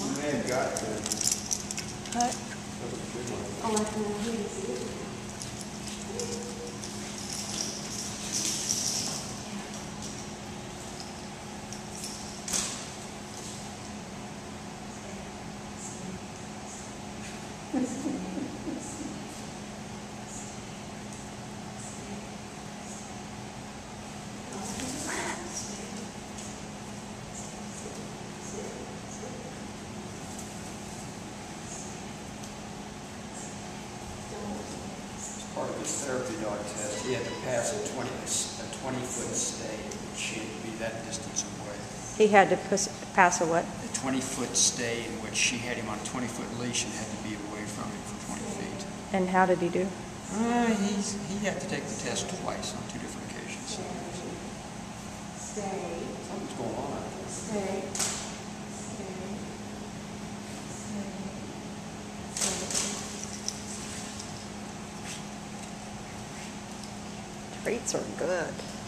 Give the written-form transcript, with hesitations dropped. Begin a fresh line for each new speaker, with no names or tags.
You may have got to.
What?
Oh, I can hear you.
Part of his therapy dog test, he had to pass a 20-foot stay, which had to be that distance away.
He had to pass a what?
A 20-foot stay in which she had him on a 20-foot leash and had to be away from him for 20 feet.
And how did he do?
He had to take the test twice on 2 different occasions.
Stay.
Something's going on out there.
Stay.
Treats are good.